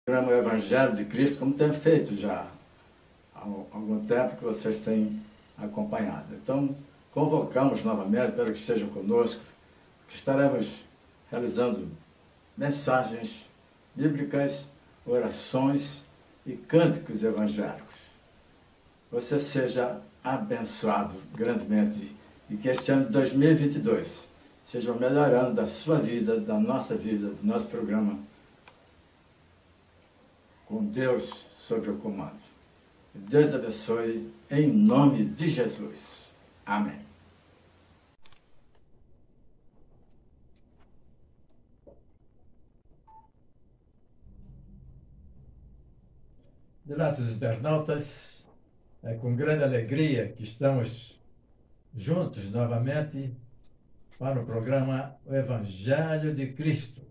programa Evangelho de Cristo, como tem feito já há algum tempo que vocês têm acompanhado. Então, convocamos novamente para que estejam conosco, que estaremos realizando mensagens bíblicas, orações e cânticos evangélicos. Você seja abençoado grandemente e que este ano de 2022 seja o melhor ano da sua vida, da nossa vida, do nosso programa, com Deus sob o comando. Deus abençoe em nome de Jesus. Amém. Diletos internautas, é com grande alegria que estamos juntos novamente para o programa O Evangelho de Cristo.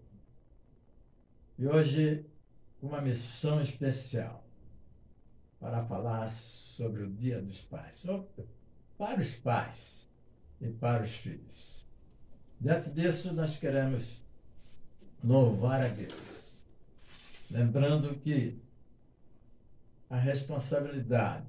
E hoje, uma missão especial para falar sobre o Dia dos Pais, para os pais e para os filhos. Dentro disso, nós queremos louvar a Deus, lembrando que a responsabilidade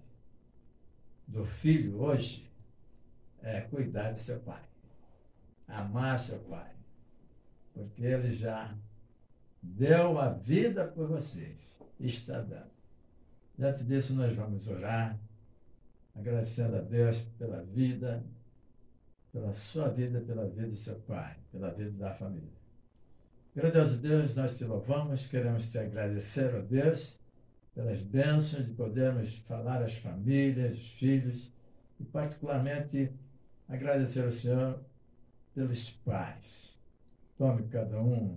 do filho hoje é cuidar de seu pai, amar seu pai, porque ele já deu a vida por vocês e está dando. Diante disso, nós vamos orar, agradecendo a Deus pela vida, pela sua vida, pela vida do seu pai, pela vida da família. Grandioso Deus, nós te louvamos, queremos te agradecer, ó Deus, pelas bênçãos de podermos falar às famílias, aos filhos, e particularmente agradecer ao Senhor pelos pais. Tome cada um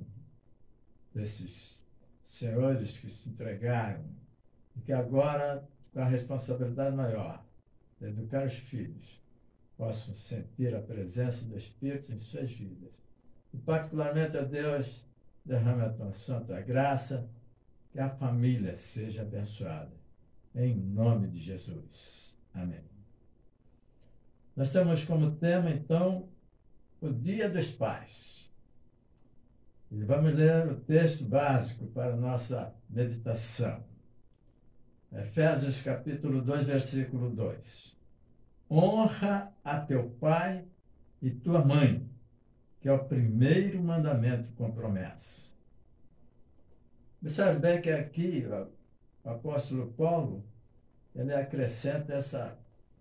desses senhores que se entregaram e que agora, com a responsabilidade maior de educar os filhos, possam sentir a presença do Espírito em suas vidas. E particularmente, a Deus, derrame a tua santa graça, que a família seja abençoada. Em nome de Jesus. Amém. Nós temos como tema, então, o Dia dos Pais. E vamos ler o texto básico para a nossa meditação. Efésios capítulo 2, versículo 2. Honra a teu pai e tua mãe, que é o primeiro mandamento com promessa. Observe bem que aqui o apóstolo Paulo, ele acrescenta essa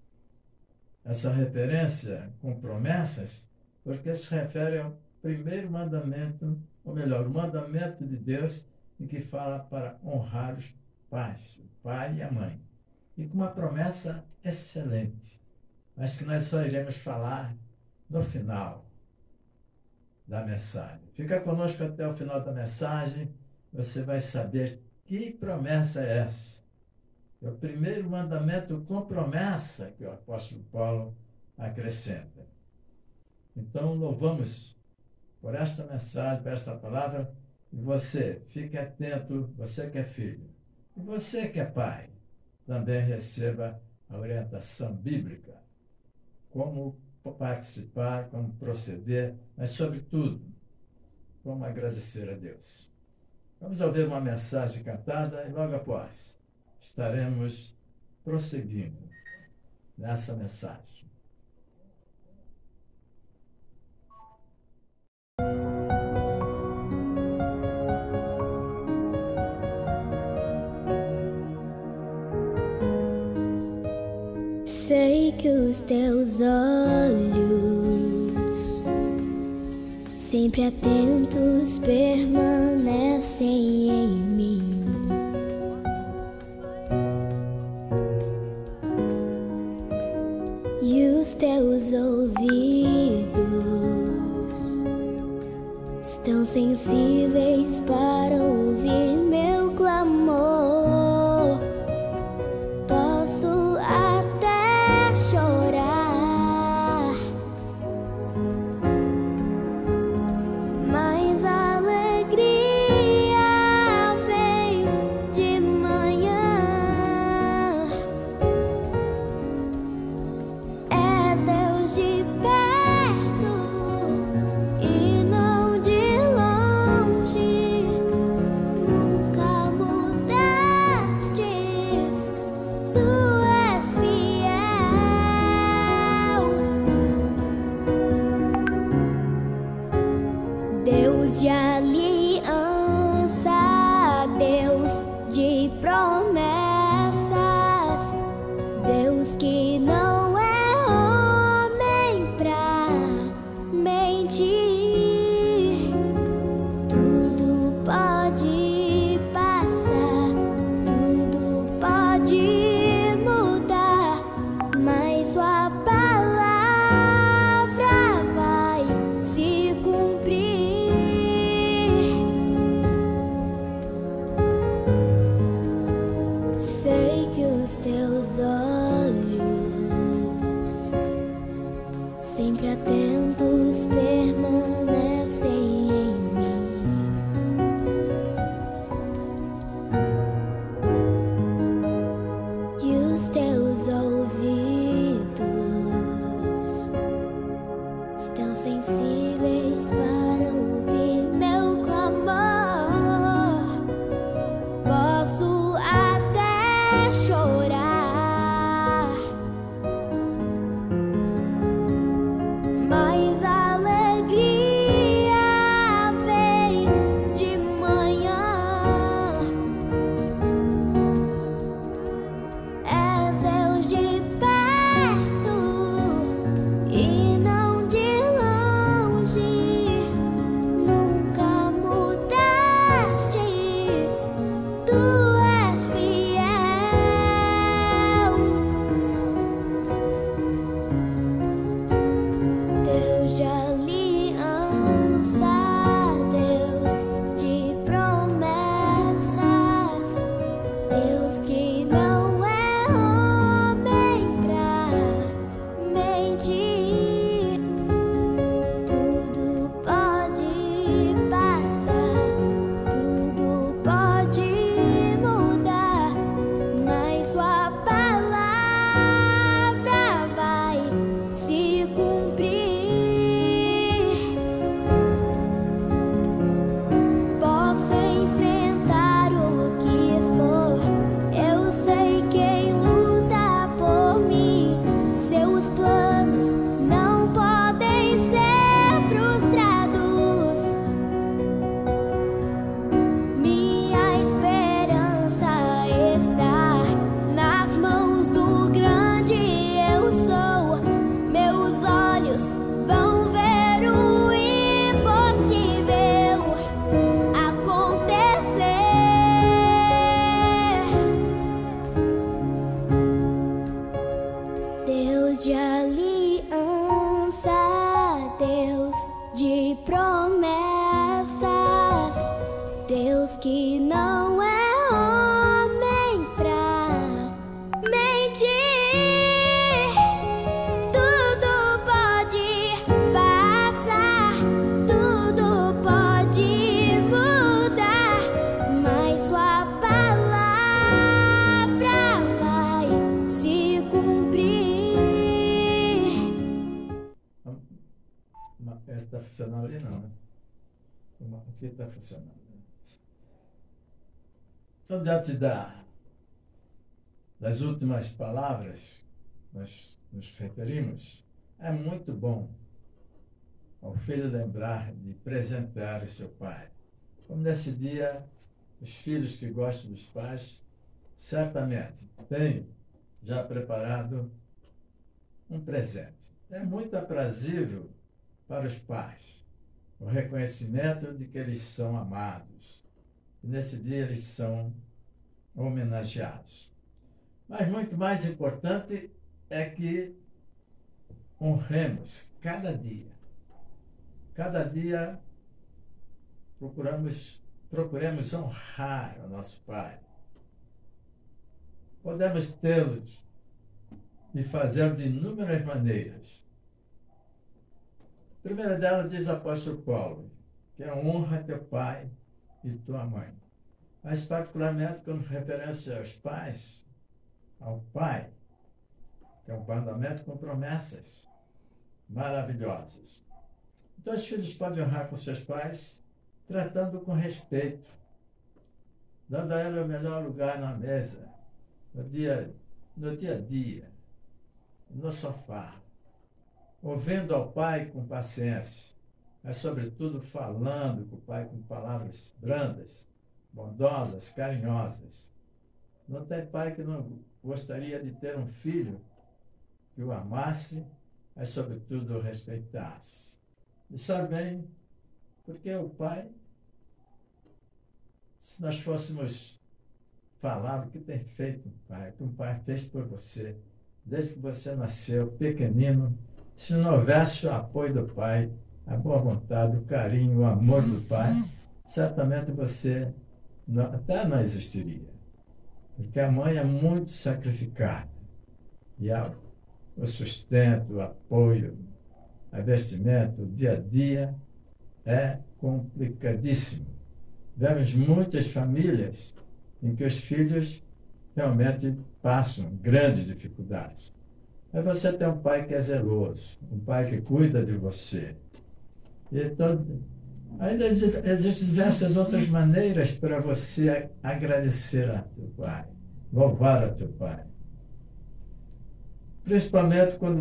referência com promessas, porque se refere ao primeiro mandamento, ou melhor, o mandamento de Deus, em que fala para honrar os pais, o pai e a mãe. E com uma promessa excelente, mas que nós só iremos falar no final da mensagem. Fica conosco até o final da mensagem, você vai saber que promessa é essa. É o primeiro mandamento com promessa que o apóstolo Paulo acrescenta. Então, louvamos por esta mensagem, por esta palavra, e você, fique atento, você que é filho, e você que é pai, também receba a orientação bíblica, como participar, como proceder, mas, sobretudo, como agradecer a Deus. Vamos ouvir uma mensagem cantada e logo após estaremos prosseguindo nessa mensagem. Sei que os teus olhos, sempre atentos, permanecem em mim. E os teus ouvidos estão sensíveis para ouvir meu clamor. Posso até chorar, mas a alegria vem de manhã. És Deus de perto e não de longe. Aqui está funcionando. Então, diante das últimas palavras, nós nos referimos, é muito bom ao filho lembrar de presentear o seu pai. Como nesse dia, os filhos que gostam dos pais, certamente têm já preparado um presente. É muito aprazível para os pais o reconhecimento de que eles são amados. E nesse dia eles são homenageados. Mas muito mais importante é que honremos cada dia. Cada dia procuremos honrar o nosso Pai. Podemos tê-los e fazer de inúmeras maneiras. A primeira delas diz o apóstolo Paulo, que é honra teu pai e tua mãe. Mas particularmente com referência aos pais, ao pai, que é um mandamento com promessas maravilhosas. Então os filhos podem honrar com seus pais, tratando com respeito, dando a ele o melhor lugar na mesa, no dia a dia, no sofá, ouvindo ao pai com paciência, mas sobretudo falando com o pai com palavras brandas, bondosas, carinhosas. Não tem pai que não gostaria de ter um filho que o amasse, mas sobretudo o respeitasse. E sabe bem, porque o pai, se nós fôssemos falar o que tem feito um pai, o que um pai fez por você, desde que você nasceu, pequenino, se não houvesse o apoio do pai, a boa vontade, o carinho, o amor do pai, certamente você até não existiria. Porque a mãe é muito sacrificada. E o sustento, o apoio, a vestimenta, o dia a dia é complicadíssimo. Vemos muitas famílias em que os filhos realmente passam grandes dificuldades. Mas você tem um pai que é zeloso, um pai que cuida de você. Então, ainda existem diversas outras maneiras para você agradecer a teu pai, louvar a teu pai. Principalmente quando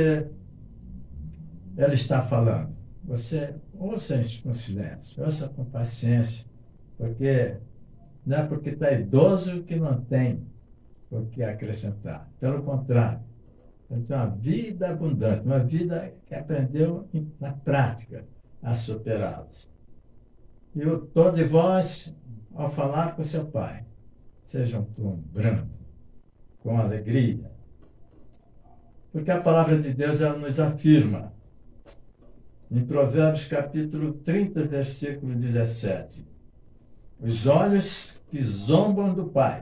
ele está falando. Você ouça isso com silêncio, ouça com paciência, porque não é porque está idoso que não tem o que acrescentar. Pelo contrário, ele tem uma vida abundante, uma vida que aprendeu na prática a superá-los. E o tom de voz, ao falar com seu pai, seja um tom brando, com alegria. Porque a palavra de Deus, ela nos afirma, em Provérbios capítulo 30, versículo 17, os olhos que zombam do pai,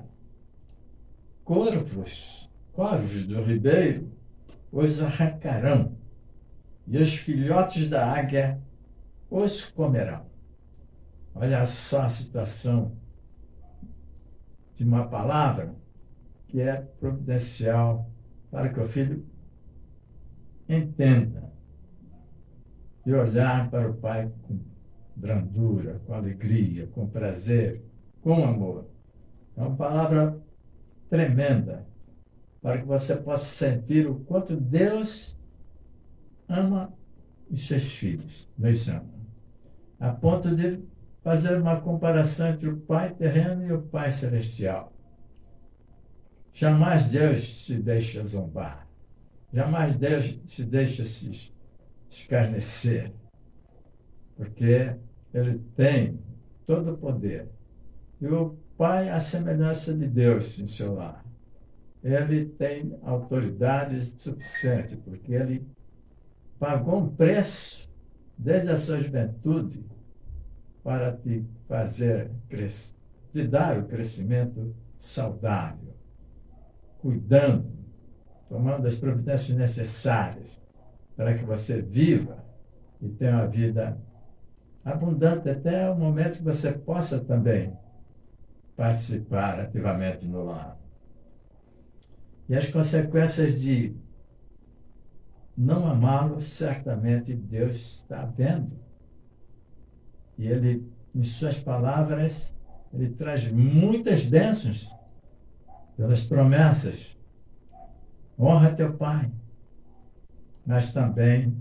corvos do ribeiro, os arrancarão, e os filhotes da águia os comerão. Olha só a situação de uma palavra que é providencial para que o filho entenda e olhar para o pai com brandura, com alegria, com prazer, com amor. É uma palavra tremenda para que você possa sentir o quanto Deus ama os seus filhos, nos ama, a ponto de fazer uma comparação entre o pai terreno e o pai celestial. Jamais Deus se deixa zombar, jamais Deus se deixa se escarnecer, porque ele tem todo o poder. E o pai, a semelhança de Deus em seu lar, ele tem autoridade suficiente, porque ele pagou um preço desde a sua juventude para te fazer crescer, te dar o crescimento saudável, cuidando, tomando as providências necessárias para que você viva e tenha uma vida abundante até o momento que você possa também participar ativamente no lar. E as consequências de não amá-lo, certamente Deus está vendo. E ele em suas palavras, ele traz muitas bênçãos pelas promessas. Honra teu pai, mas também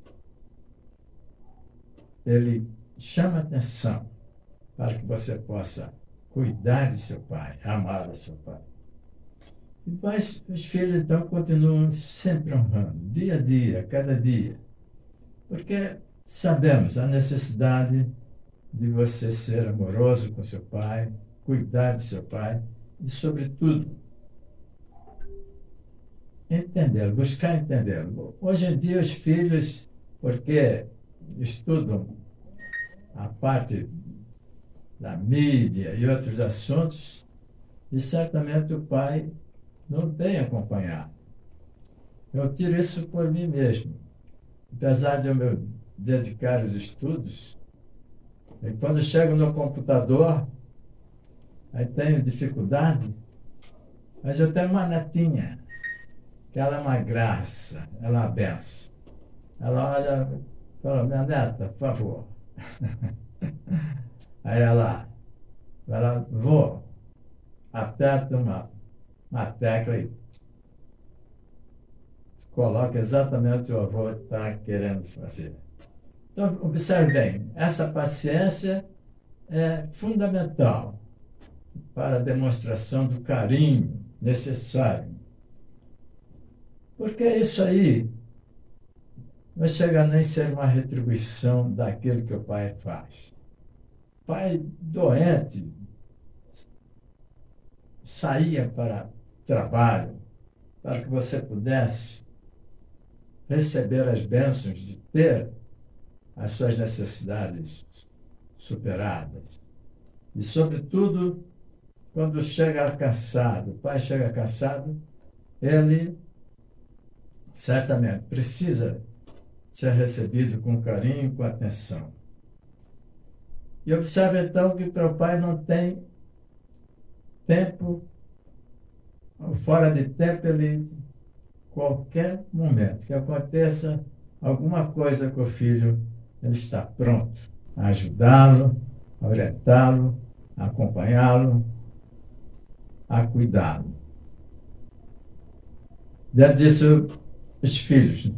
ele chama atenção para que você possa cuidar de seu pai, amar o seu pai. Mas os filhos, então, continuam sempre honrando, dia a dia, cada dia. Porque sabemos a necessidade de você ser amoroso com seu pai, cuidar de seu pai e, sobretudo, entendê-lo, buscar entendê-lo. Hoje em dia, os filhos, porque estudam a parte da mídia e outros assuntos, e certamente o pai não tem acompanhado. Eu tiro isso por mim mesmo. Apesar de eu me dedicar aos estudos, e quando chego no computador, aí tenho dificuldade, mas eu tenho uma netinha, que ela é uma graça, ela é uma benção. Ela olha e fala, minha neta, por favor. Aí ela vou, aperta uma tecla e coloca exatamente o que o avô está querendo fazer. Então, observe bem, essa paciência é fundamental para a demonstração do carinho necessário. Porque isso aí não chega nem a ser uma retribuição daquilo que o pai faz. Pai doente saía para trabalho para que você pudesse receber as bênçãos de ter as suas necessidades superadas. E, sobretudo, quando chega cansado, o pai chega cansado, ele certamente precisa ser recebido com carinho, com atenção. E observe então que para o pai não tem tempo, fora de tempo, ele, qualquer momento que aconteça alguma coisa com o filho, ele está pronto a ajudá-lo, a orientá-lo, a acompanhá-lo, a cuidá-lo. Dentro disso, os filhos.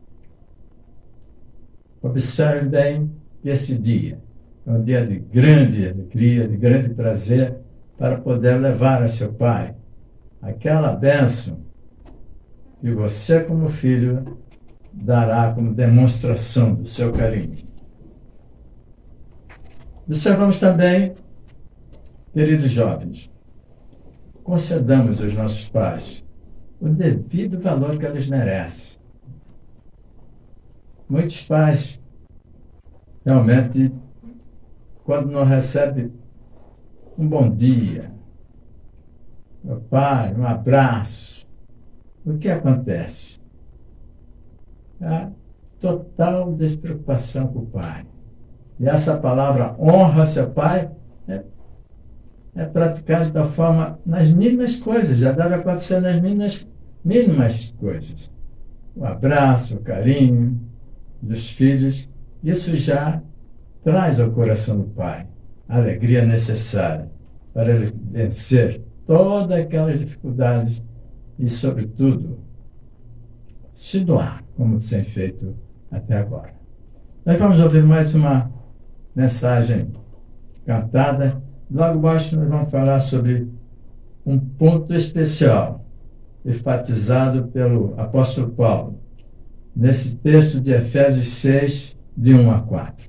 Observe bem esse dia. É um dia de grande alegria, de grande prazer, para poder levar a seu pai aquela bênção que você, como filho, dará como demonstração do seu carinho. Observamos também, queridos jovens, concedamos aos nossos pais o devido valor que eles merecem. Muitos pais, realmente, quando não recebem um bom dia, meu pai, um abraço, o que acontece? A total despreocupação com o pai. E essa palavra honra seu pai é praticada da forma, nas mínimas coisas, já deve acontecer nas mínimas coisas. O abraço, o carinho dos filhos, isso já traz ao coração do pai a alegria necessária para ele vencer todas aquelas dificuldades e, sobretudo, se doar, como tem feito até agora. Nós vamos ouvir mais uma mensagem cantada. Logo abaixo nós vamos falar sobre um ponto especial, enfatizado pelo apóstolo Paulo, nesse texto de Efésios 6, de 1 a 4.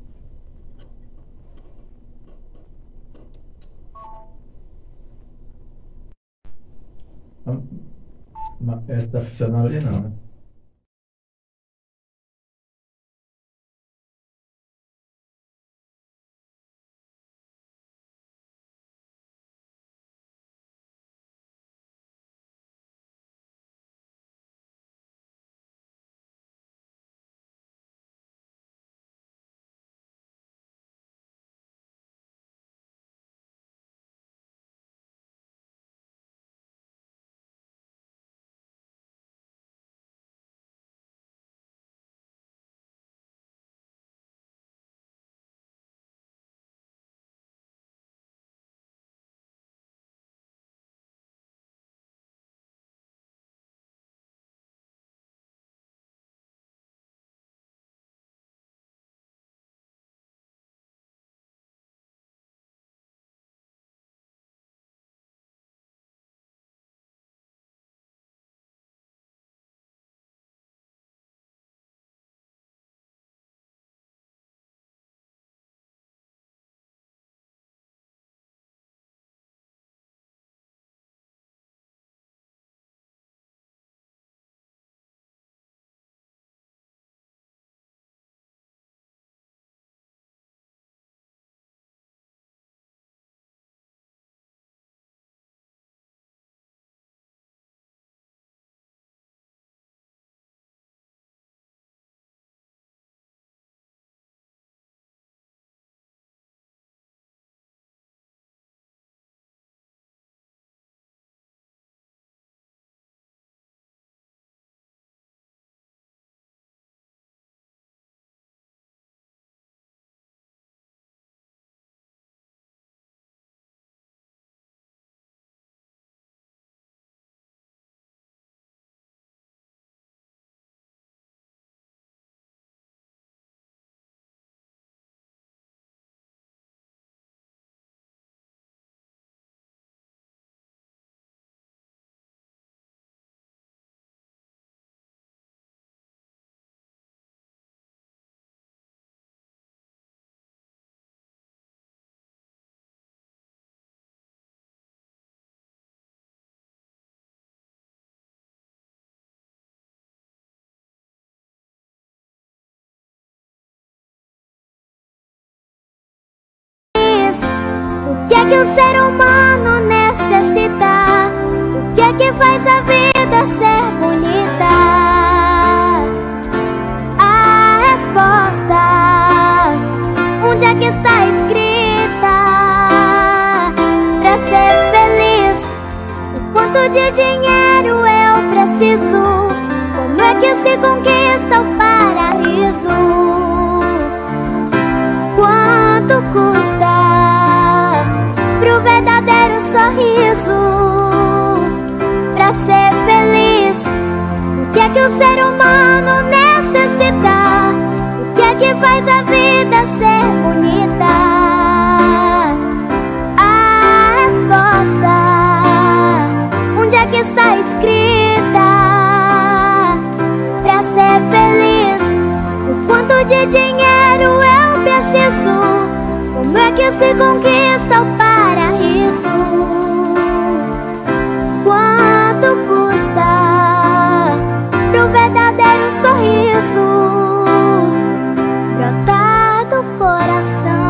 Essa está funcionando ali, não, né? que é que o ser humano necessita? O que é que faz a vida ser bonita? A resposta, onde é que está escrita? Pra ser feliz, o quanto de dinheiro eu preciso? Como é que se conquista o paraíso? Quanto custa pro verdadeiro sorriso? Pra ser feliz, o que é que o ser humano necessita? O que é que faz a vida ser bonita? A resposta, onde é que está escrita? Pra ser feliz, o quanto de dinheiro eu preciso? Como é que se conquista o paraíso? Quanto custa pro verdadeiro sorriso brotar do coração?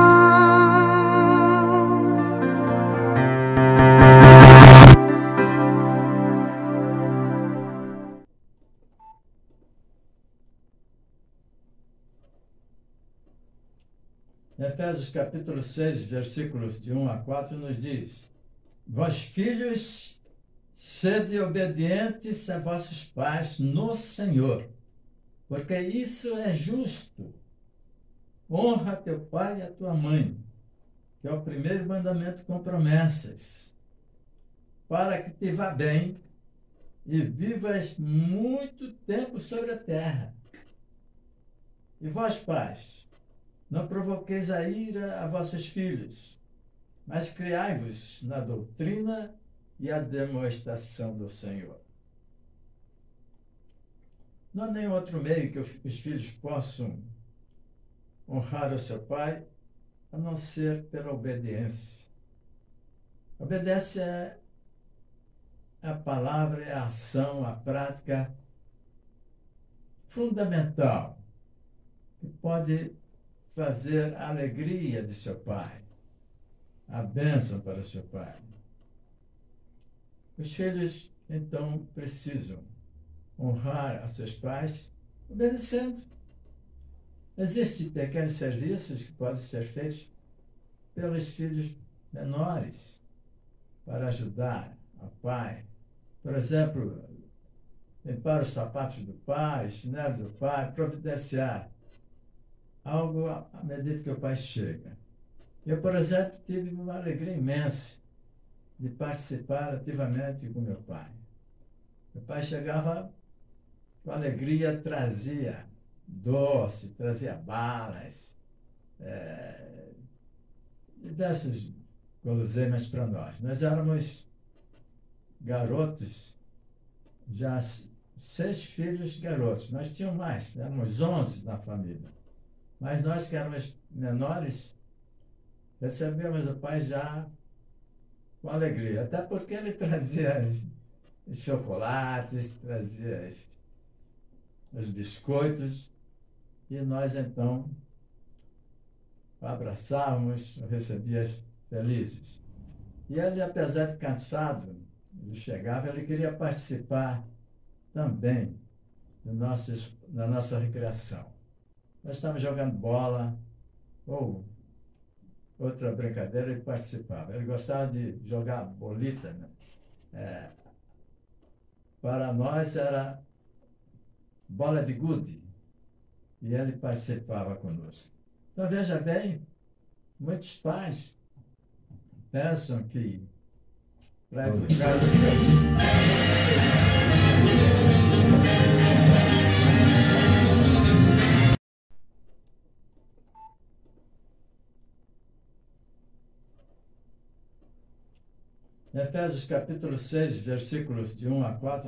Efésios capítulo 6, versículos de 1 a 4, nos diz: Vós, filhos, sede obedientes a vossos pais no Senhor, porque isso é justo. Honra teu pai e a tua mãe, que é o primeiro mandamento com promessas, para que te vá bem e vivas muito tempo sobre a terra. E vós, pais, não provoqueis a ira a vossos filhos, mas criai-vos na doutrina e a demonstração do Senhor. Não há nenhum outro meio que os filhos possam honrar o seu pai, a não ser pela obediência. Obediência é a palavra, é a ação, a prática fundamental que pode fazer a alegria de seu pai, a bênção para o seu pai. Os filhos, então, precisam honrar a seus pais obedecendo. Existem pequenos serviços que podem ser feitos pelos filhos menores para ajudar ao pai. Por exemplo, limpar os sapatos do pai, chinelos do pai, providenciar algo à medida que o pai chega. Eu, por exemplo, tive uma alegria imensa de participar ativamente com meu pai. Meu pai chegava com alegria, trazia doce, trazia balas, diversos guloseimas para nós. Nós éramos garotos, já 6 filhos garotos. Nós tínhamos mais, éramos 11 na família. Mas nós que éramos menores, recebemos o pai já com alegria. Até porque ele trazia os chocolates, trazia os biscoitos, e nós então abraçávamos, recebíamos felizes. E ele, apesar de cansado, ele chegava, ele queria participar também da nossa recreação. Nós estávamos jogando bola, ou outra brincadeira, ele participava. Ele gostava de jogar bolita, né? Para nós era bola de gude, e ele participava conosco. Então, veja bem, muitos pais pensam que para educar os filhos, Efésios capítulo 6, versículos de 1 a 4.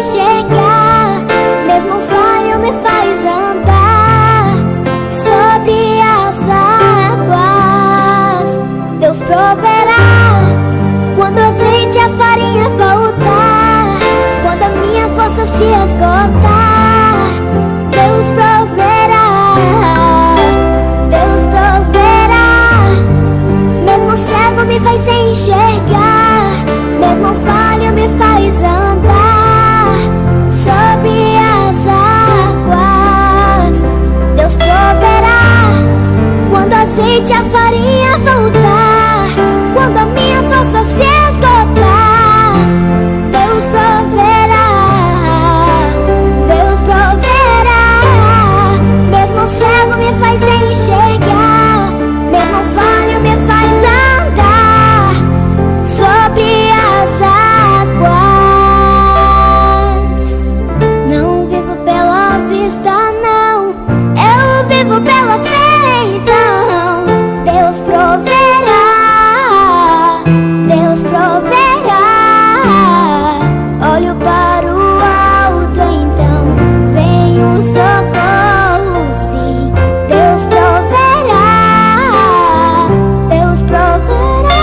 enxergar, mesmo falho me faz andar sobre as águas. Deus proverá quando o azeite e a farinha faltar, quando a minha força se esgotar. Deus proverá, Deus proverá. Mesmo cego me faz enxergar, mesmo falho me faz andar sobre as águas. Deus proverá quando o azeite e a farinha faltar, quando a minha força se esgotar. Deus proverá, Deus proverá. Mesmo cego me faz enxergar, mesmo falho me faz andar sobre as águas. Não vivo pela vista, não, eu vivo pela fé, então. Deus proverá, Deus proverá. Olho para o alto, então vem o socorro, sim. Deus proverá, Deus proverá.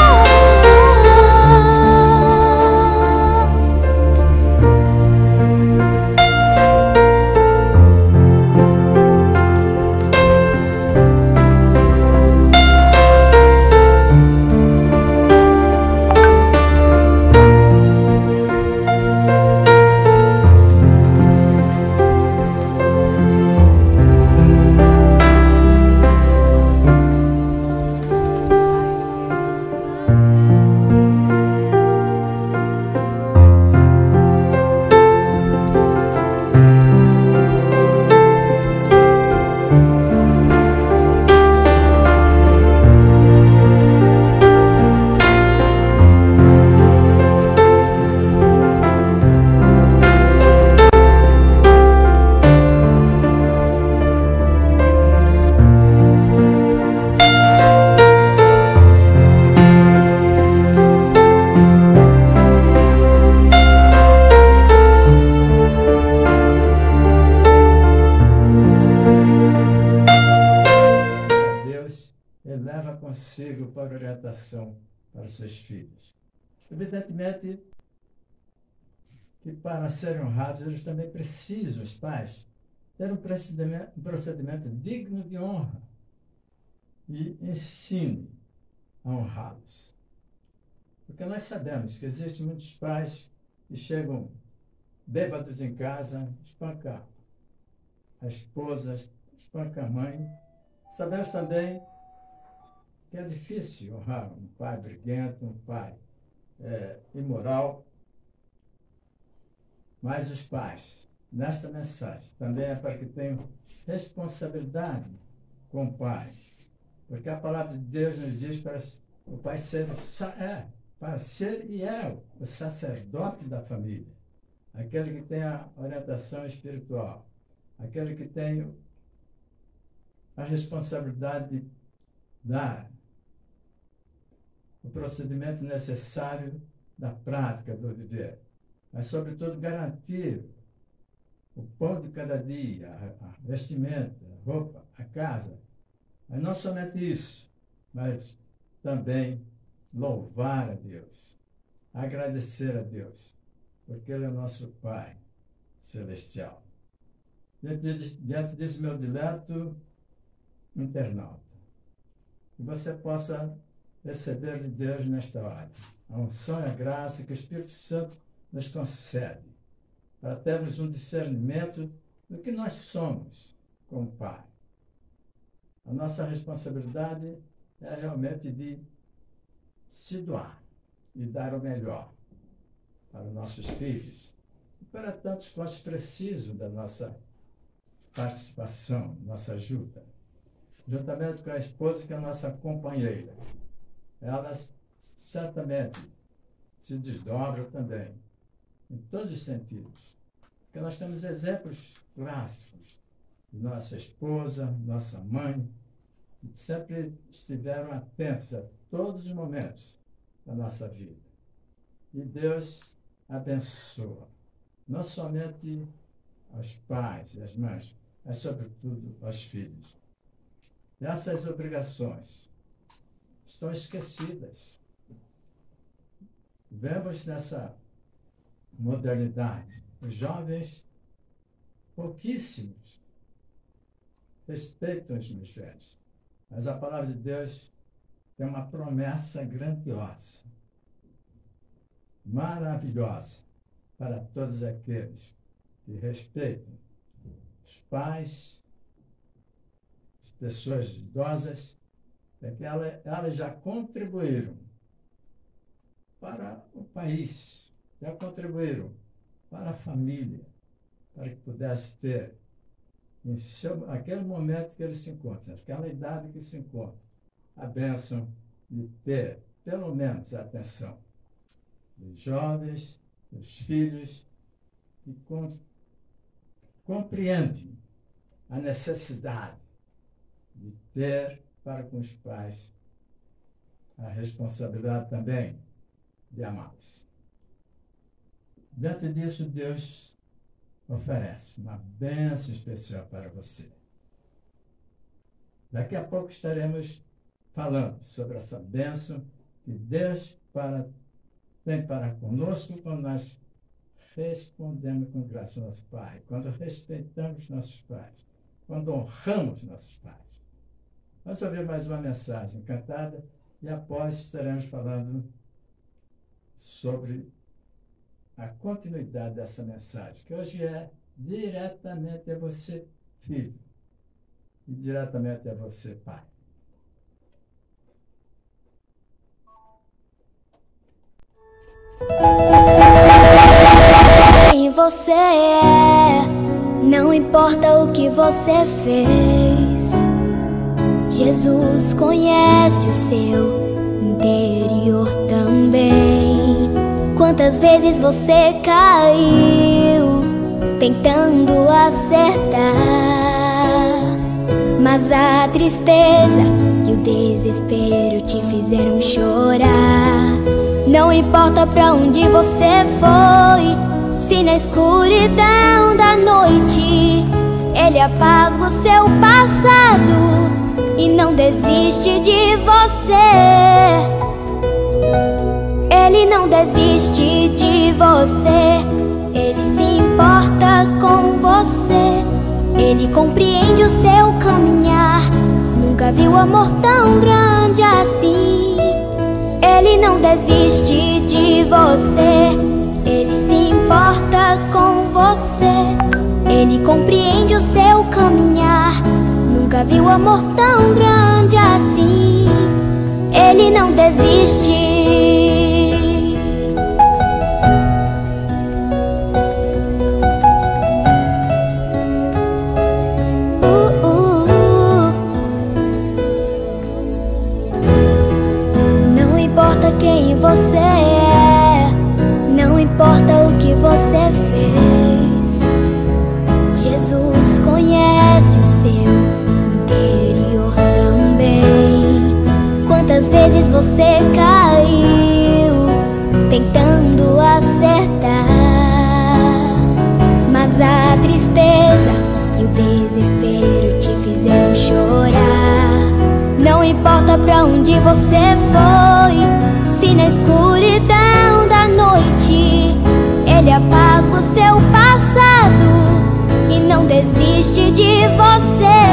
Leva consigo para orientação para seus filhos. Evidentemente que para serem honrados, eles também precisam, os pais, ter um procedimento digno de honra e ensine a honrá-los. Porque nós sabemos que existem muitos pais que chegam bêbados em casa, espancam a esposa, espancam a mãe. Sabemos também que é difícil honrar um pai briguento, um pai imoral. Mas os pais, nesta mensagem, também é para que tenham responsabilidade com o pai. Porque a palavra de Deus nos diz para o pai ser para ser e é o sacerdote da família. Aquele que tem a orientação espiritual. Aquele que tem a responsabilidade de dar o procedimento necessário da prática do viver, mas, sobretudo, garantir o pão de cada dia, a vestimenta, a roupa, a casa. Mas não somente isso, mas também louvar a Deus, agradecer a Deus, porque Ele é o nosso Pai Celestial. Diante disso, meu dileto internauta, que você possa receber de Deus nesta hora a unção e a graça que o Espírito Santo nos concede, para termos um discernimento do que nós somos como Pai. A nossa responsabilidade é realmente de se doar e dar o melhor para os nossos filhos e para tantos quantos precisam da nossa participação, nossa ajuda, juntamente com a esposa, que é a nossa companheira. Elas certamente se desdobram também, em todos os sentidos. Porque nós temos exemplos clássicos de nossa esposa, nossa mãe, que sempre estiveram atentos a todos os momentos da nossa vida. E Deus abençoa não somente aos pais e às mães, mas, sobretudo, aos filhos. E essas obrigações estão esquecidas. Vemos nessa modernidade os jovens, pouquíssimos, respeitam os mais velhos. Mas a palavra de Deus tem uma promessa grandiosa, maravilhosa, para todos aqueles que respeitam os pais, as pessoas idosas, é que elas já contribuíram para o país, já contribuíram para a família, para que pudesse ter, naquele momento que eles se encontram, naquela idade que se encontram, a bênção de ter, pelo menos, a atenção dos jovens, dos filhos, que compreendem a necessidade de ter para com os pais a responsabilidade também de amá-los. Dentro disso, Deus oferece uma bênção especial para você. Daqui a pouco estaremos falando sobre essa bênção que Deus tem para conosco quando nós respondemos com graça ao nosso Pai, quando respeitamos nossos pais, quando honramos nossos pais. Vamos ouvir mais uma mensagem cantada e após estaremos falando sobre a continuidade dessa mensagem, que hoje é diretamente a você, filho, e diretamente a você, pai. Quem você é, não importa o que você fez. Jesus conhece o seu interior também. Quantas vezes você caiu tentando acertar, mas a tristeza e o desespero te fizeram chorar. Não importa pra onde você foi, se na escuridão da noite Ele apaga o seu passado e não desiste de você. Ele não desiste de você, Ele se importa com você. Ele compreende o seu caminhar, nunca viu amor tão grande assim. Ele não desiste de você, Ele se importa com você. Ele compreende o seu caminhar, nunca viu amor tão grande assim. Ele não desiste. Não importa quem você é, não importa o que você fez. Jesus conhece o seu interior também. Quantas vezes você caiu tentando acertar, mas a tristeza e o desespero te fizeram chorar. Não importa pra onde você foi, se na escuridão da noite Ele apaga o seu passado e não desiste de você.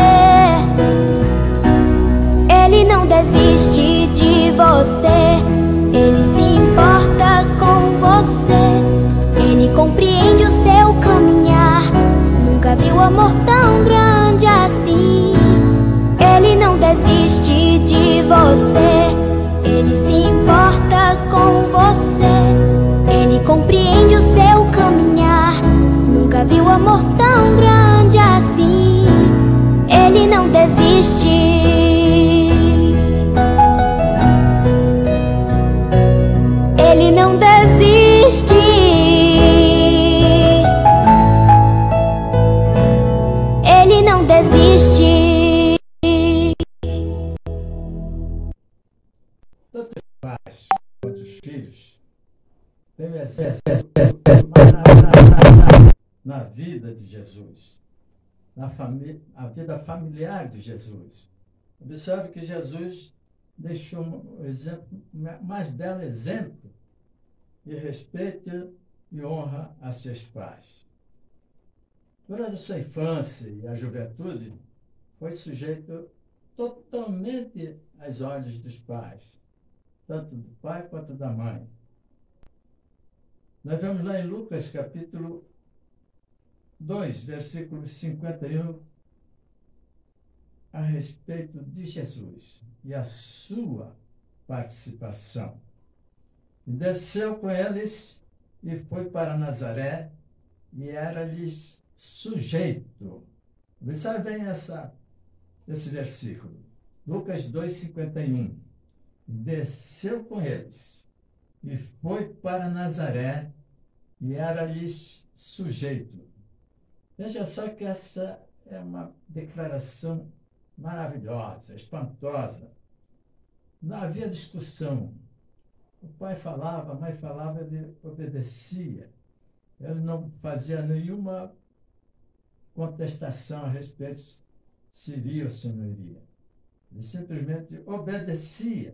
Ele não desiste de você, Ele se importa com você. Ele compreende o seu caminhar, nunca viu amor tão grande assim. Ele não desiste de você, Ele se importa com você. Ele compreende o seu caminhar, nunca viu amor tão grande assim. Ele não desiste. Ele não desiste. Ele não desiste. Tanto os pais quanto os filhos têm um exército maravilhoso na vida de Jesus, a vida familiar de Jesus. Observe que Jesus deixou um exemplo, mais belo exemplo de respeito e honra a seus pais. Durante a sua infância e a juventude, foi sujeito totalmente às ordens dos pais, tanto do pai quanto da mãe. Nós vemos lá em Lucas, capítulo 2, versículo 51, a respeito de Jesus e a sua participação. E desceu com eles e foi para Nazaré, e era-lhes sujeito. Observe bem esse versículo. Lucas 2, 51. Desceu com eles e foi para Nazaré, e era-lhes sujeito. Veja só que essa é uma declaração maravilhosa, espantosa. Não havia discussão. O pai falava, a mãe falava, ele obedecia. Ele não fazia nenhuma contestação a respeito se iria ou se não iria. Ele simplesmente obedecia.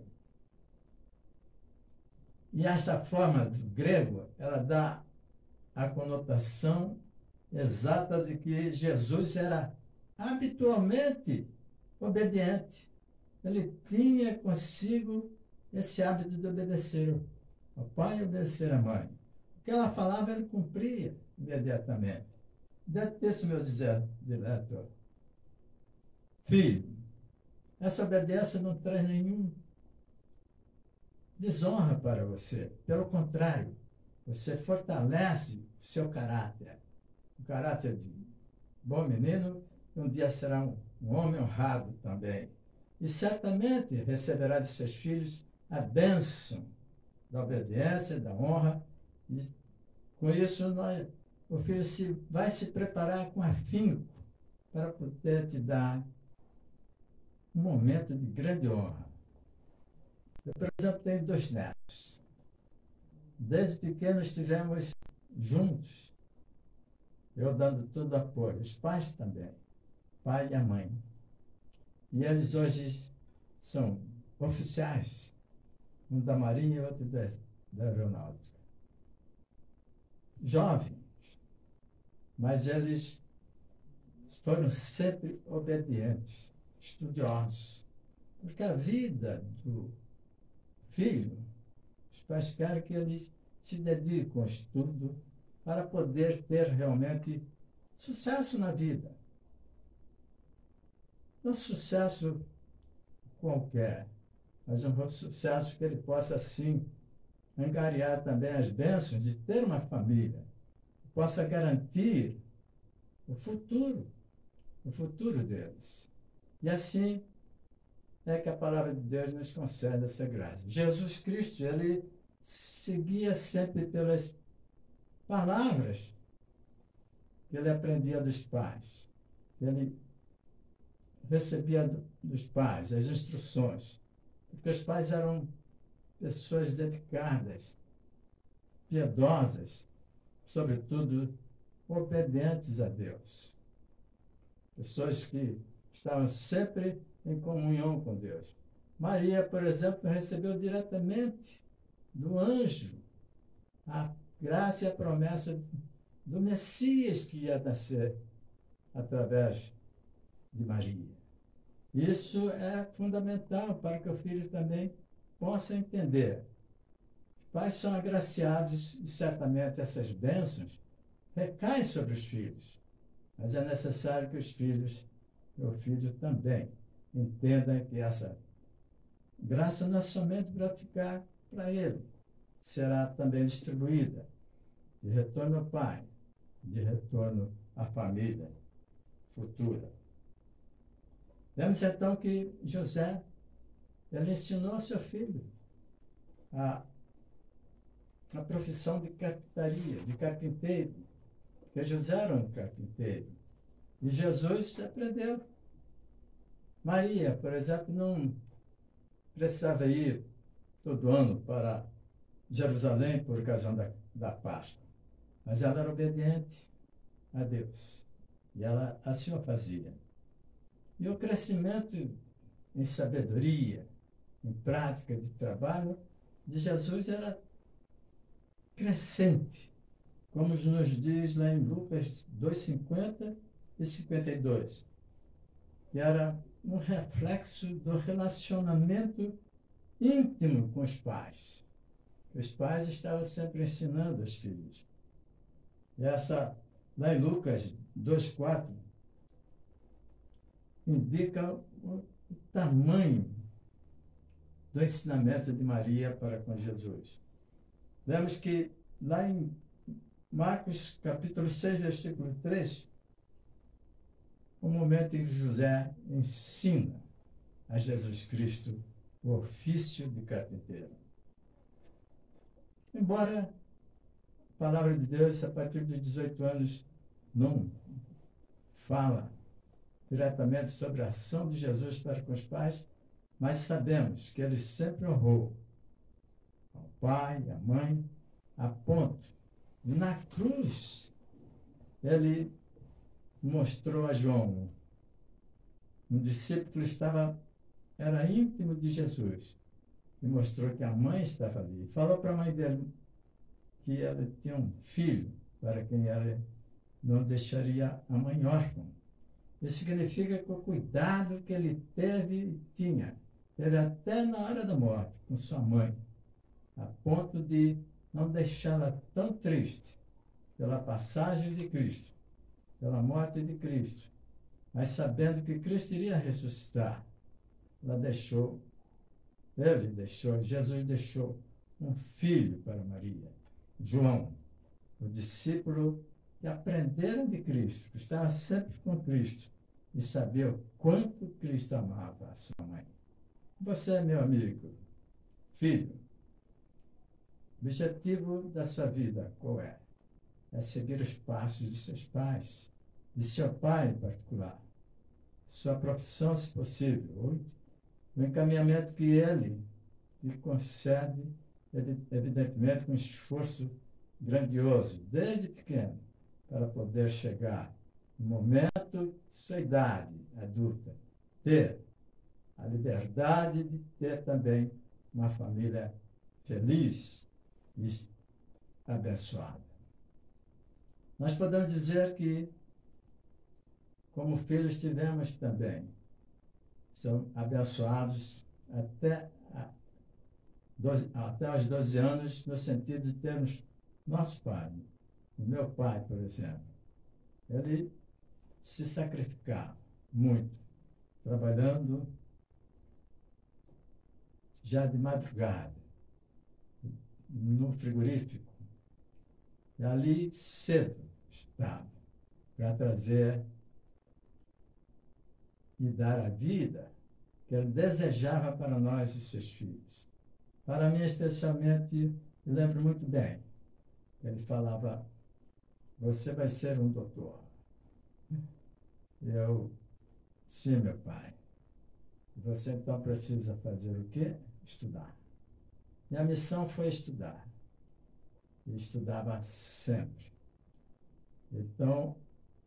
E essa forma do grego, ela dá a conotação exata de que Jesus era habitualmente obediente. Ele tinha consigo esse hábito de obedecer ao pai e obedecer à mãe. O que ela falava, ele cumpria imediatamente. Deve ter, meu direto, filho, essa obediência não traz nenhum desonra para você. Pelo contrário, você fortalece o seu caráter. O caráter de bom menino, um dia será um homem honrado também. E certamente receberá de seus filhos a bênção da obediência, da honra. E com isso, o filho vai se preparar com afinco para poder te dar um momento de grande honra. Eu, por exemplo, tenho 2 netos. Desde pequenos estivemos juntos, eu dando todo apoio, os pais também, pai e a mãe. E eles hoje são oficiais, um da Marinha e outro da Aeronáutica. Jovens, mas eles foram sempre obedientes, estudiosos, porque a vida do filho, os pais querem que eles se dediquem ao estudo para poder ter realmente sucesso na vida. Não sucesso qualquer, mas um sucesso que ele possa, assim, angariar também as bênçãos de ter uma família, que possa garantir o futuro deles. E assim é que a palavra de Deus nos concede essa graça. Jesus Cristo, ele seguia sempre pelas palavras que ele aprendia dos pais, que ele recebia dos pais, as instruções, porque os pais eram pessoas dedicadas, piedosas, sobretudo obedientes a Deus. Pessoas que estavam sempre em comunhão com Deus. Maria, por exemplo, recebeu diretamente do anjo a graça e a promessa do Messias que ia nascer através de Maria. Isso é fundamental para que o filho também possa entender. Os pais são agraciados e certamente essas bênçãos recaem sobre os filhos. Mas é necessário que os filhos, o filho também, entendam que essa graça não é somente para ficar para ele, será também distribuída de retorno ao pai, de retorno à família futura. Vemos então que José, ele ensinou ao seu filho a profissão de carpintaria, de carpinteiro, porque José era um carpinteiro. E Jesus aprendeu. Maria, por exemplo, não precisava ir todo ano para Jerusalém por ocasião da Páscoa. Mas ela era obediente a Deus. E ela assim o fazia. E o crescimento em sabedoria, em prática de trabalho de Jesus era crescente, como nos diz lá em Lucas 2:50 e 52, que era um reflexo do relacionamento íntimo com os pais. Os pais estavam sempre ensinando os filhos. E lá em Lucas 2:4, indica o tamanho do ensinamento de Maria para com Jesus. Vemos que lá em Marcos capítulo 6, versículo 3, o momento em que José ensina a Jesus Cristo o ofício de carpinteiro. Embora a palavra de Deus, a partir dos 18 anos, não fala diretamente sobre a ação de Jesus para com os pais, mas sabemos que ele sempre honrou ao pai e à mãe, a ponto de, na cruz, ele mostrou a João, um discípulo que era íntimo de Jesus, e mostrou que a mãe estava ali. Falou para a mãe dele que ela tinha um filho para quem ela não deixaria a mãe órfã. Isso significa que o cuidado que ele teve até na hora da morte com sua mãe, a ponto de não deixá-la tão triste pela passagem de Cristo, pela morte de Cristo, mas sabendo que Cristo iria ressuscitar. Jesus deixou um filho para Maria, João, o discípulo que aprendera de Cristo, que estava sempre com Cristo e sabia o quanto Cristo amava a sua mãe. Você, meu amigo, filho, o objetivo da sua vida qual é? É seguir os passos de seus pais, de seu pai em particular, sua profissão, se possível, o encaminhamento que ele lhe concede, evidentemente, com esforço grandioso, desde pequeno, para poder chegar no momento de sua idade adulta, ter a liberdade de ter também uma família feliz e abençoada. Nós podemos dizer que, como filhos, tivemos também, são abençoados até aos 12 anos, no sentido de termos nosso pai. O meu pai, por exemplo, ele se sacrificava muito, trabalhando já de madrugada, no frigorífico. E ali cedo estava, para trazer e dar a vida que ele desejava para nós e seus filhos. Para mim, especialmente, eu lembro muito bem, ele falava, você vai ser um doutor. Eu, sim, meu pai. Você então precisa fazer o quê? Estudar. Minha missão foi estudar. E estudava sempre. Então,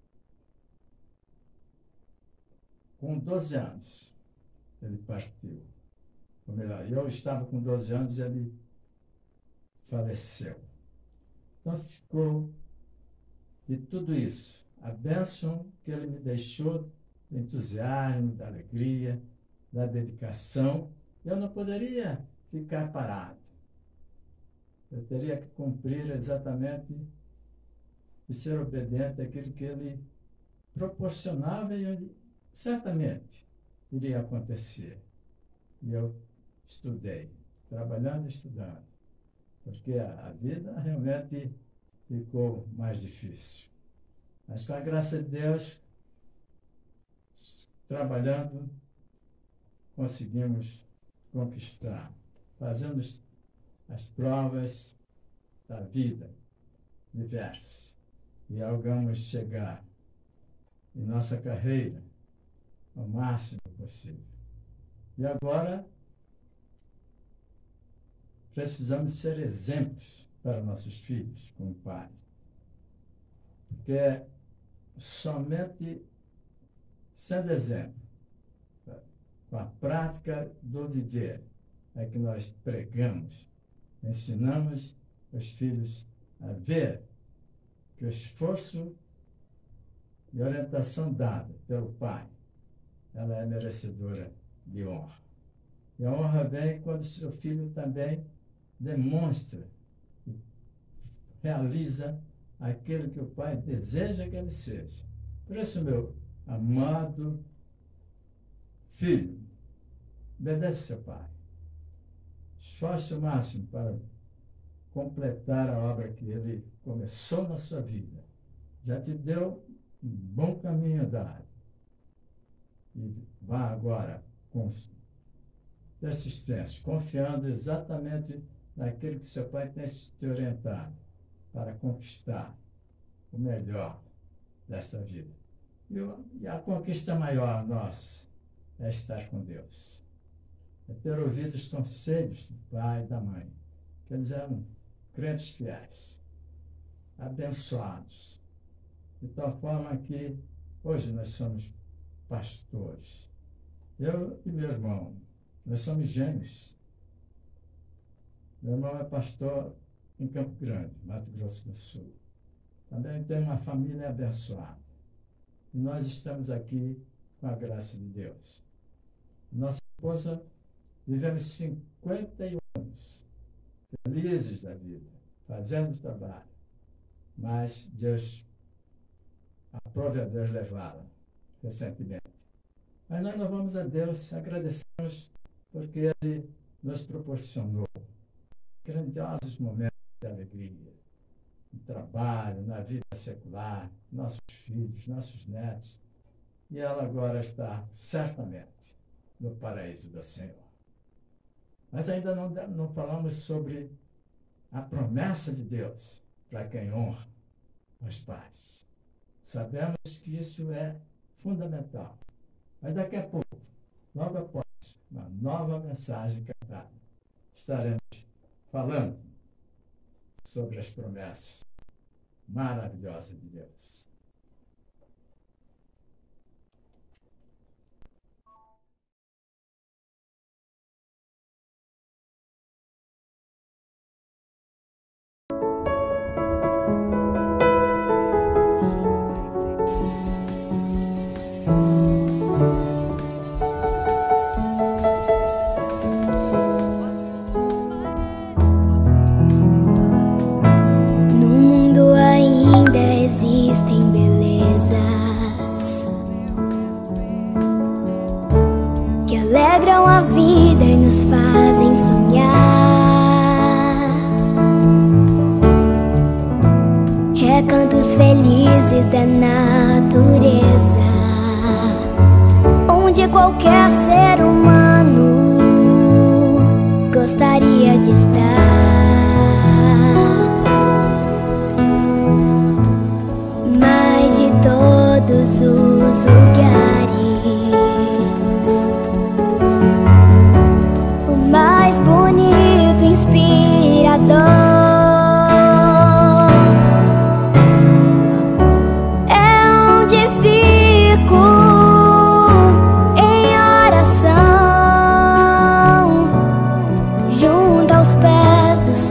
com 12 anos, ele partiu. Ou melhor, eu estava com 12 anos e ele faleceu. Então ficou de tudo isso, a bênção que ele me deixou, do entusiasmo, da alegria, da dedicação. Eu não poderia ficar parado. Eu teria que cumprir exatamente e ser obediente àquilo que ele proporcionava e certamente iria acontecer. E eu estudei, trabalhando e estudando, porque a vida realmente ficou mais difícil. Mas com a graça de Deus, trabalhando, conseguimos conquistar, fazendo as provas da vida diversas. E algamos chegar em nossa carreira ao máximo possível. E agora, precisamos ser exemplos para nossos filhos, como pais. porque somente sendo exemplo, com a prática do viver, é que nós pregamos, ensinamos os filhos a ver que o esforço e orientação dada pelo pai, ela é merecedora de honra. E a honra vem quando seu filho também demonstra e realiza aquilo que o pai deseja que ele seja. Por isso, meu amado filho, obedece seu pai. Esforce o máximo para completar a obra que ele começou na sua vida. Já te deu um bom caminho andado. E vá agora com persistência, confiando exatamente naquilo que seu pai tem te orientado para conquistar o melhor desta vida. E a conquista maior nossa é estar com Deus. É ter ouvido os conselhos do pai e da mãe, que eles eram crentes fiéis, abençoados, de tal forma que hoje nós somos pastores. Eu e meu irmão, nós somos gêmeos. Meu irmão é pastor em Campo Grande, Mato Grosso do Sul. Também tem uma família abençoada. E nós estamos aqui com a graça de Deus. Nossa esposa, vivemos 51 anos, felizes da vida, fazendo trabalho. Mas Deus, aprove a Deus levá-la recentemente. Mas nós louvamos a Deus, agradecemos porque Ele nos proporcionou grandiosos momentos de alegria, no trabalho, na vida secular, nossos filhos, nossos netos. E ela agora está certamente no paraíso do Senhor. Mas ainda não falamos sobre a promessa de Deus para quem honra os pais. Sabemos que isso é fundamental. Mas daqui a pouco, logo após uma nova mensagem cantada, estaremos falando sobre as promessas maravilhosas de Deus. Nos fazem sonhar, recantos felizes da natureza, onde qualquer ser humano gostaria de estar. Mas de todos os lugares, mais bonito, inspirador, é onde fico em oração, junto aos pés do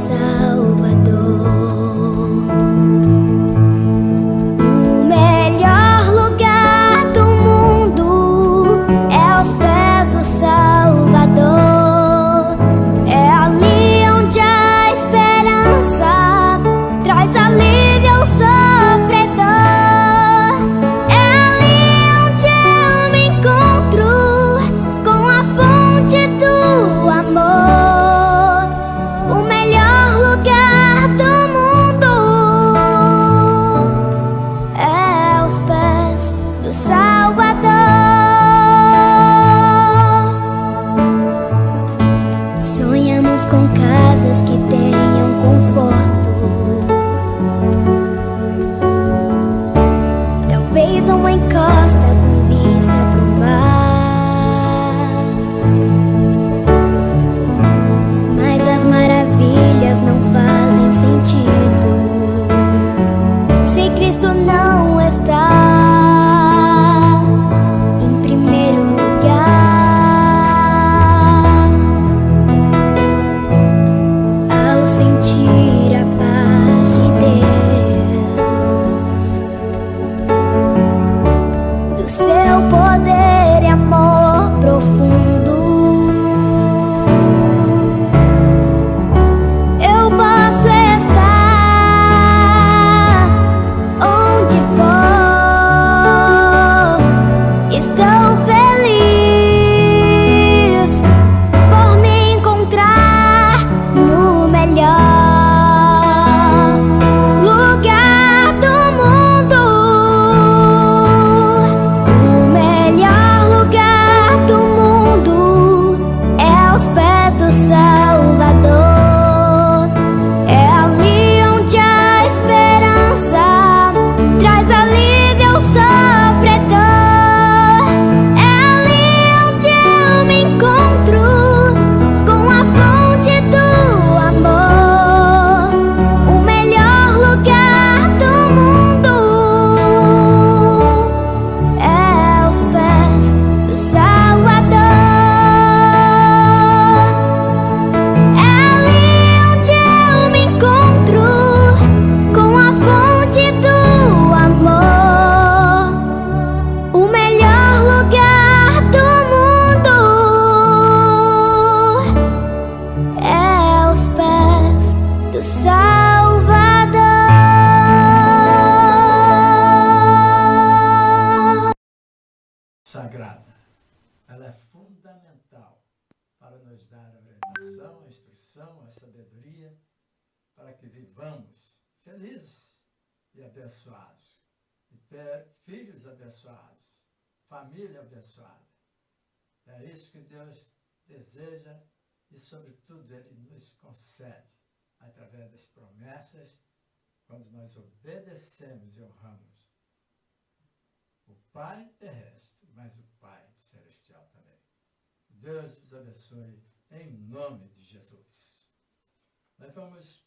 nos dar a orientação, a instrução, a sabedoria, para que vivamos felizes e abençoados, e ter filhos abençoados, família abençoada. É isso que Deus deseja e, sobretudo, Ele nos concede através das promessas, quando nós obedecemos e honramos o Pai terrestre, mas o Pai celestial também. Deus os abençoe em nome de Jesus. Nós vamos,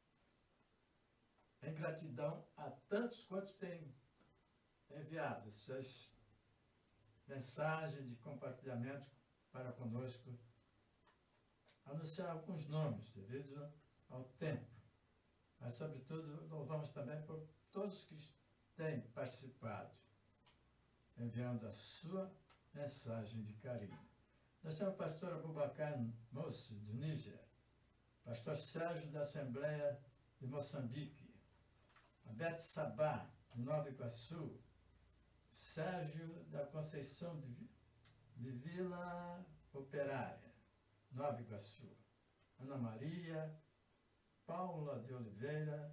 em gratidão a tantos quantos têm enviado suas mensagens de compartilhamento para conosco, anunciar alguns nomes devido ao tempo. Mas, sobretudo, louvamos também por todos que têm participado, enviando a sua mensagem de carinho. Nós temos o pastor Abubakar Moussi, de Níger, pastor Sérgio, da Assembleia de Moçambique, a Beth Sabá, de Nova Iguaçu, Sérgio da Conceição de Vila Operária, Nova Iguaçu, Ana Maria, Paula de Oliveira,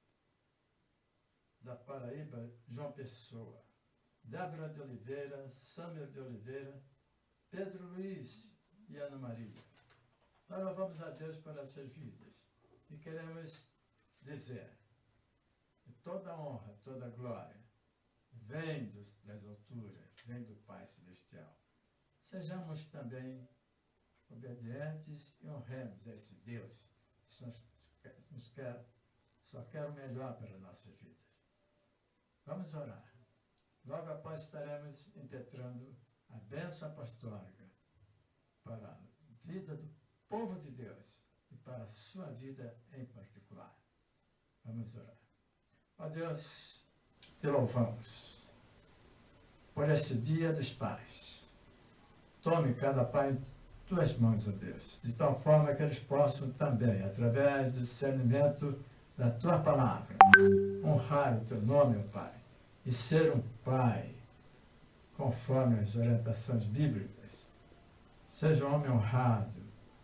da Paraíba, João Pessoa, Débora de Oliveira, Samer de Oliveira, Pedro Luiz e Ana Maria. Nós louvamos a Deus por essas vidas e queremos dizer que toda honra, toda glória vem das alturas, vem do Pai Celestial. Sejamos também obedientes e honremos esse Deus que só quer o melhor para nossas vidas. Vamos orar. Logo após estaremos impetrando a bênção apostólica para a vida do povo de Deus e para a sua vida em particular. Vamos orar. Ó Deus, te louvamos por esse dia dos pais. Tome cada pai em tuas mãos, ó Deus, de tal forma que eles possam também, através do discernimento da tua palavra, honrar o teu nome, ó Pai, e ser um pai conforme as orientações bíblicas. Seja um homem honrado,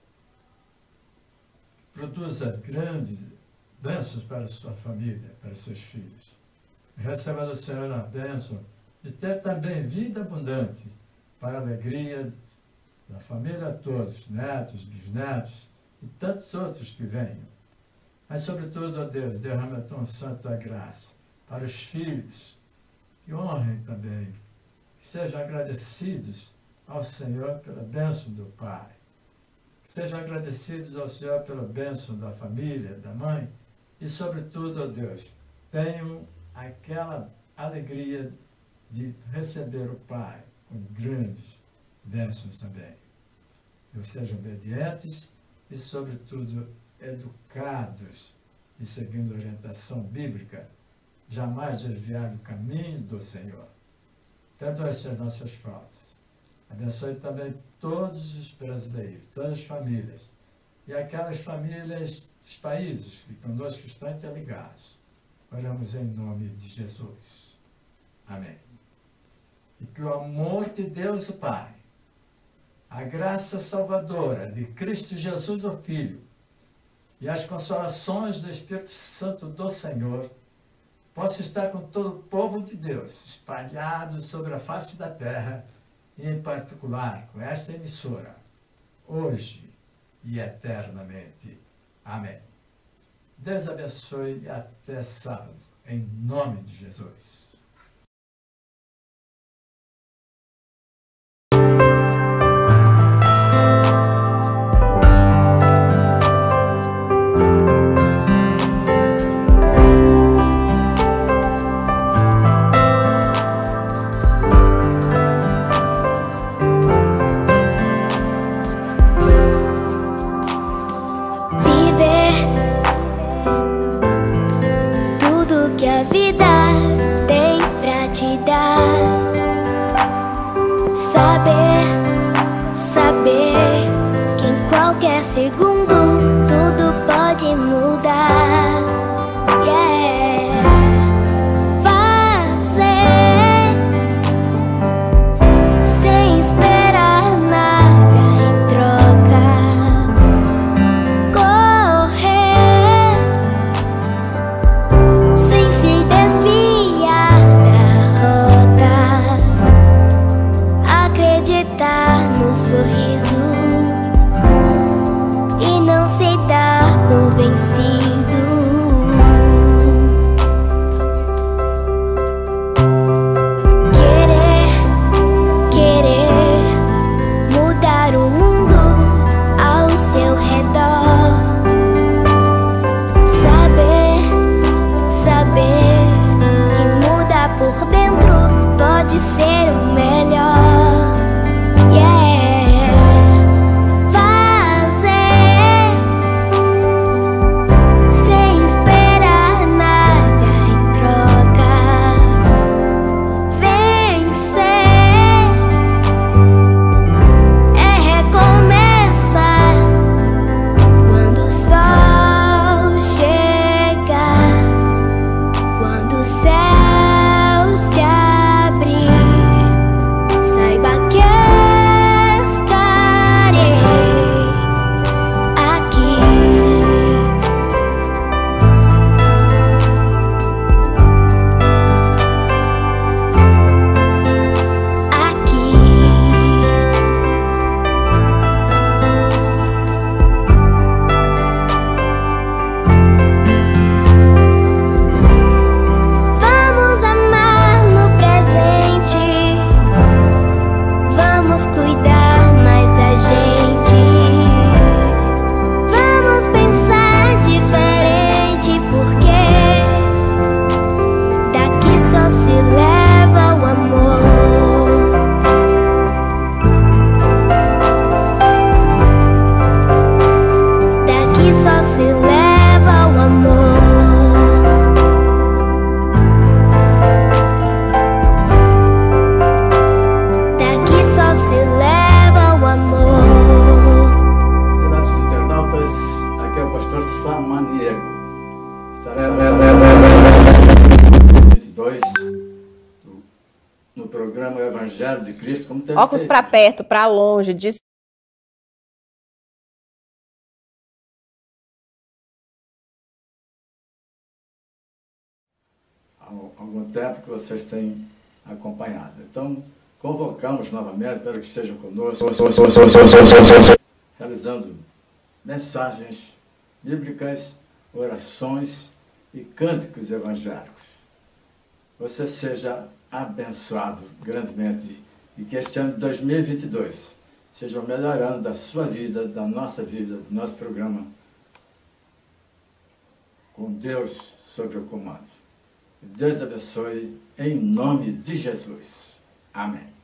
produza grandes bênçãos para a sua família, para os seus filhos. Receba do Senhor a bênção de ter também vida abundante para a alegria da família todos, netos, bisnetos e tantos outros que venham. Mas, sobretudo, ó Deus, derrama a tua santa graça para os filhos, que honrem também, que sejam agradecidos ao Senhor pela bênção do Pai, que sejam agradecidos ao Senhor pela bênção da família, da mãe, e, sobretudo, ó Deus, tenham aquela alegria de receber o Pai com grandes bênçãos também. Que sejam obedientes e, sobretudo, educados e seguindo a orientação bíblica, jamais desviar do caminho do Senhor. Perdoe as nossas faltas. Abençoe também todos os brasileiros, todas as famílias, e aquelas famílias dos países que conosco estão interligados. Oramos em nome de Jesus. Amém. E que o amor de Deus, o Pai, a graça salvadora de Cristo Jesus, o Filho, e as consolações do Espírito Santo do Senhor possa estar com todo o povo de Deus, espalhado sobre a face da terra, e em particular com esta emissora, hoje e eternamente. Amém. Deus abençoe e até sábado, em nome de Jesus. Saber que em qualquer segundo tudo pode mudar. Fazer sem esperar nada em troca. programa Evangelho de Cristo, como tem Óculos feito. para perto, para longe, diz. Há algum tempo que vocês têm acompanhado. Então, convocamos novamente para que estejam conosco, realizando mensagens bíblicas, orações e cânticos evangélicos. Você seja abençoado grandemente e que este ano de 2022 seja o melhor ano da sua vida, da nossa vida, do nosso programa, com Deus sob o comando. Deus abençoe em nome de Jesus. Amém.